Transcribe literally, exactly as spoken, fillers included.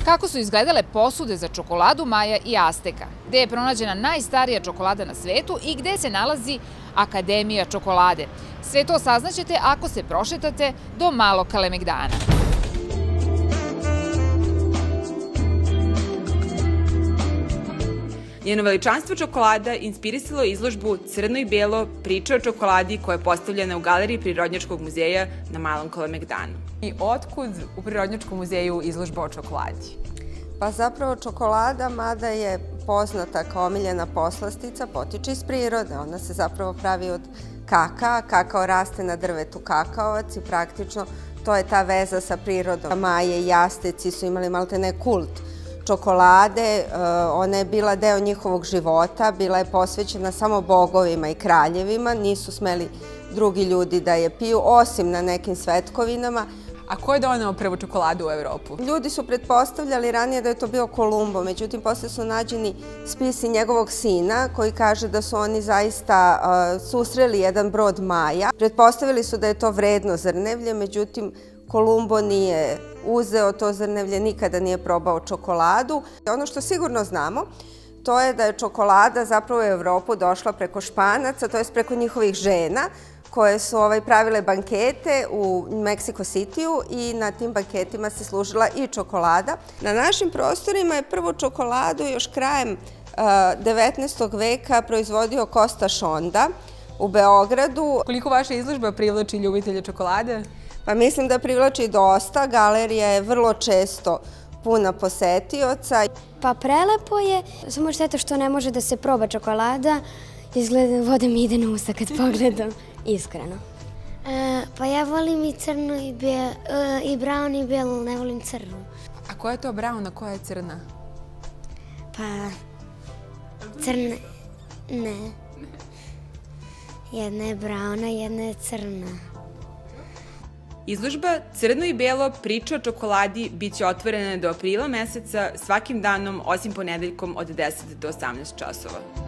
Kako su izgledale posude za čokoladu Maja i Azteka, gde je pronađena najstarija čokolada na svetu i gde se nalazi Akademija čokolade. Sve to saznaćete ako se prošetate do Malog Kalemegdana. Njeno veličanstvo čokolada inspirisalo je izložbu Crno i belo, priča o čokoladi koja je postavljena u galeriji Prirodnjačkog muzeja na Malom Kalemegdanu. I otkud u Prirodnjačkom muzeju izložba o čokoladi? Pa zapravo čokolada, mada je poznata kao omiljena poslastica, potiče iz prirode. Ona se zapravo pravi od kakaa, kakao raste na drvetu kakaovac i praktično to je ta veza sa prirodom. Maje i Azteci su imali maltene kult čokolade, ona je bila deo njihovog života, bila je posvećena samo bogovima i kraljevima, nisu smeli drugi ljudi da je piju, osim na nekim svetkovinama. A ko je doneo prvu čokoladu u Evropu? Ljudi su pretpostavljali ranije da je to bio Kolumbo, međutim posle su nađeni spisi njegovog sina koji kaže da su oni zaista susreli jedan brod Maja. Pretpostavili su da je to vredno zrnevlje, međutim Kolumbo nije uzeo to zrnevlje, nikada nije probao čokoladu. Ono što sigurno znamo, to je da je čokolada zapravo u Evropu došla preko Španaca, to je preko njihovih žena, koje su pravile bankete u Meksiko Citiju i na tim banketima se služila i čokolada. Na našim prostorima je prvu čokoladu još krajem devetnaestog veka proizvodio Kosta Šonda u Beogradu. Koliko vaša izložba privlači ljubitelje čokolade? Pa mislim da privlači dosta. Galerija je vrlo često puna posetioca. Pa prelepo je, samo šteta što ne može da se proba čokolada. Izgleda, voda mi ide na usta kad pogledam, iskreno. Pa ja volim i crnu i brown i belu, ne volim crnu. A koja je to brown, a koja je crna? Pa, crna, ne. Jedna je brown, a jedna je crna. Izložba Crno i belo, priča o čokoladi bit će otvorena do aprila meseca svakim danom, osim ponedeljkom od deset do osamnaest časova.